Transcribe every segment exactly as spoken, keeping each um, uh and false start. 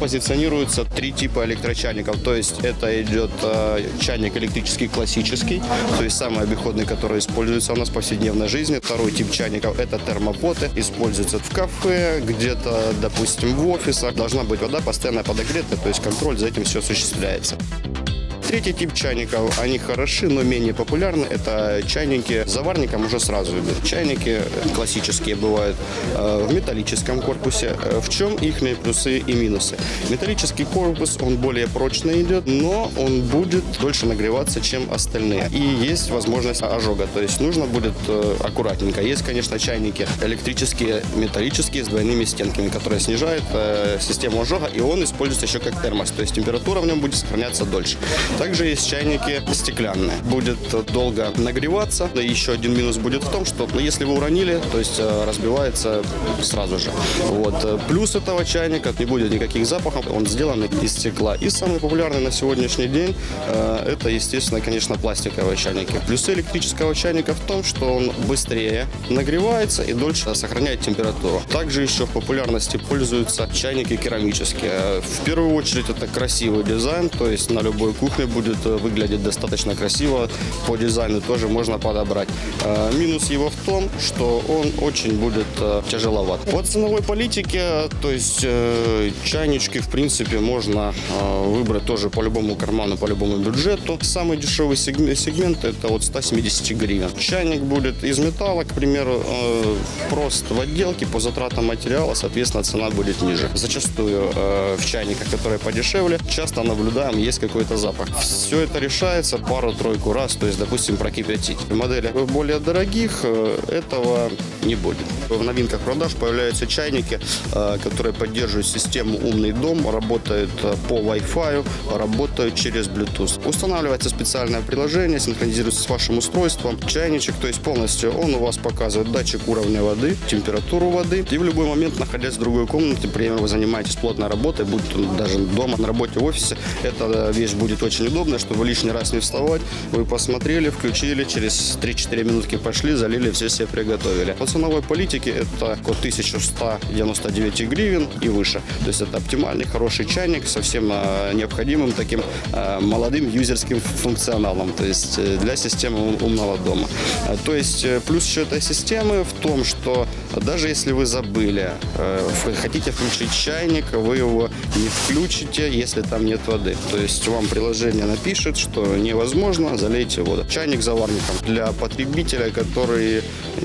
позиционируется три типа электрочайников. То есть это идет э, чайник электрический классический, то есть самый обиходный, который используется у нас в повседневной жизни. Второй тип чайников – это термопоты, используются в кафе, где-то, допустим, в офисах. Должна быть вода постоянно подогретая, то есть контроль за этим все осуществляется. Третий тип чайников, они хороши, но менее популярны. Это чайники с заварником уже сразу идут. Чайники классические бывают в металлическом корпусе. В чем их плюсы и минусы? Металлический корпус, он более прочный идет, но он будет дольше нагреваться, чем остальные. И есть возможность ожога, то есть нужно будет аккуратненько. Есть, конечно, чайники электрические, металлические с двойными стенками, которые снижают систему ожога, и он используется еще как термос, то есть температура в нем будет сохраняться дольше. Также есть чайники стеклянные. Будет долго нагреваться. Да, еще один минус будет в том, что ну, если вы уронили, то есть разбивается сразу же. Вот. Плюс этого чайника не будет никаких запахов. Он сделан из стекла. И самый популярный на сегодняшний день э, это, естественно, конечно, пластиковые чайники. Плюсы электрического чайника в том, что он быстрее нагревается и дольше сохраняет температуру. Также еще в популярности пользуются чайники керамические. В первую очередь это красивый дизайн, то есть на любой кухне будет выглядеть достаточно красиво, по дизайну тоже можно подобрать. Минус его в том, что он очень будет тяжеловат. По ценовой политике, то есть чайнички в принципе можно выбрать тоже по любому карману, по любому бюджету. Самый дешевый сегмент это от ста семидесяти гривен. Чайник будет из металла, к примеру, просто в отделке по затратам материала, соответственно, цена будет ниже. Зачастую в чайниках, которые подешевле, часто наблюдаем, есть какой-то запах. Все это решается пару-тройку раз, то есть, допустим, прокипятить. В моделях более дорогих этого не будет. В новинках продаж появляются чайники, которые поддерживают систему «Умный дом», работают по Wi-Fi, работают через Bluetooth. Устанавливается специальное приложение, синхронизируется с вашим устройством. Чайничек, то есть полностью он у вас показывает датчик уровня воды, температуру воды. И в любой момент, находясь в другой комнате, например, вы занимаетесь плотной работой, будь то даже дома, на работе, в офисе, эта вещь будет очень удобно, чтобы лишний раз не вставать. Вы посмотрели, включили, через три-четыре минутки пошли, залили, все себе приготовили. По ценовой политике это от тысячи ста девяноста девяти гривен и выше. То есть это оптимальный, хороший чайник со всем необходимым таким молодым юзерским функционалом, то есть для системы умного дома. То есть плюс еще этой системы в том, что даже если вы забыли, хотите включить чайник, вы его не включите, если там нет воды. То есть вам приложение напишет, что невозможно, залейте воду. Чайник с заварником для потребителя, который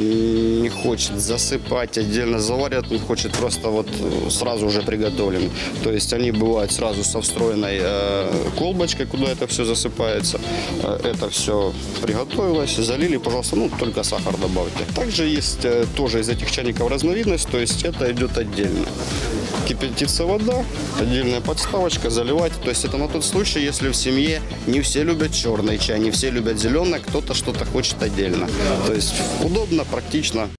не хочет засыпать, отдельно заварят, он хочет просто вот сразу уже приготовлен. То есть они бывают сразу со встроенной э, колбочкой, куда это все засыпается. Это все приготовилось, залили, пожалуйста, ну только сахар добавьте. Также есть э, тоже из этих чайников разновидность, то есть это идет отдельно. Кипятится вода, отдельная подставочка, заливать. То есть это на тот случай, если в семье не все любят черный чай, не все любят зеленый, кто-то что-то хочет отдельно. То есть удобно, практично.